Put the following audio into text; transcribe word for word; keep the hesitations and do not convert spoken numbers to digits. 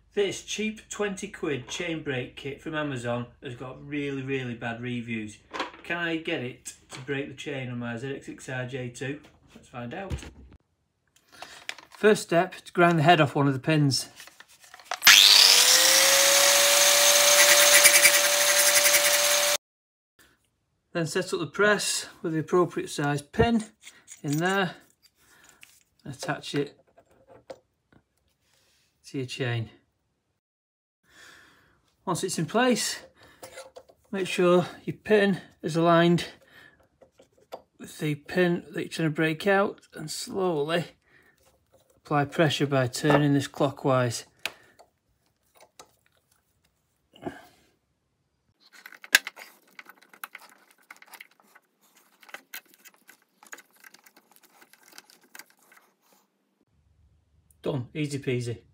This cheap twenty quid chain brake kit from Amazon has got really really bad reviews. Can I get it to break the chain on my Z X six R J two? Let's find out. First step, to grind the head off one of the pins. Then set up the press with the appropriate size pin in there. Attach it to your chain. Once it's in place, make sure your pin is aligned with the pin that you're trying to break out, and slowly apply pressure by turning this clockwise. Done, easy peasy.